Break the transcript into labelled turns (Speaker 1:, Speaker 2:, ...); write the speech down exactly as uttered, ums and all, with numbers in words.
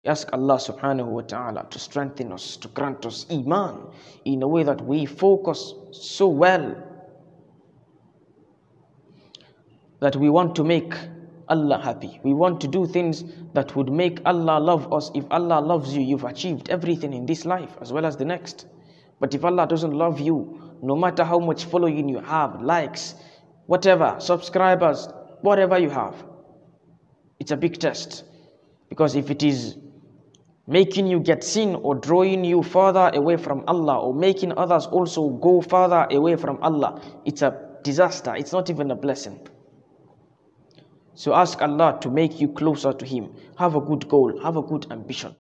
Speaker 1: Ask Allah subhanahu wa ta'ala to strengthen us, to grant us iman in a way that we focus so well that we want to make Allah happy. We want to do things that would make Allah love us. If Allah loves you, you've achieved everything in this life as well as the next. But if Allah doesn't love you, no matter how much following you have, likes, whatever, subscribers, whatever you have, it's a big test. Because if it is making you get sin or drawing you further away from Allah or making others also go further away from Allah, it's a disaster. It's not even a blessing. So ask Allah to make you closer to Him. Have a good goal. Have a good ambition.